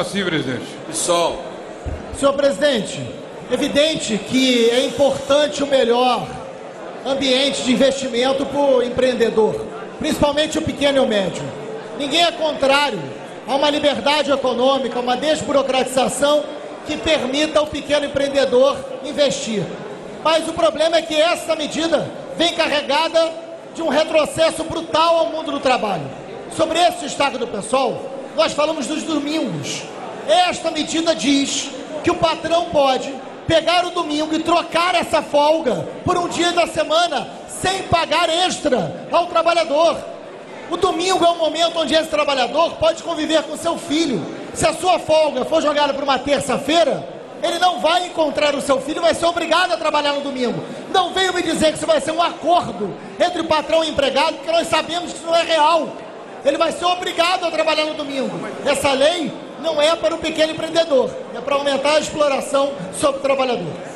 Sim, presidente. PSOL. Senhor presidente, evidente que é importante o melhor ambiente de investimento para o empreendedor, principalmente o pequeno e o médio. Ninguém é contrário a uma liberdade econômica, uma desburocratização que permita ao pequeno empreendedor investir. Mas o problema é que essa medida vem carregada de um retrocesso brutal ao mundo do trabalho. Sobre esse destaque do PSOL, nós falamos dos domingos. Esta medida diz que o patrão pode pegar o domingo e trocar essa folga por um dia da semana sem pagar extra ao trabalhador. O domingo é um momento onde esse trabalhador pode conviver com seu filho. Se a sua folga for jogada para uma terça-feira, ele não vai encontrar o seu filho, vai ser obrigado a trabalhar no domingo. Não venham me dizer que isso vai ser um acordo entre o patrão e o empregado, porque nós sabemos que isso não é real. Ele vai ser obrigado a trabalhar no domingo. Essa lei não é para o pequeno empreendedor, é para aumentar a exploração sobre o trabalhador.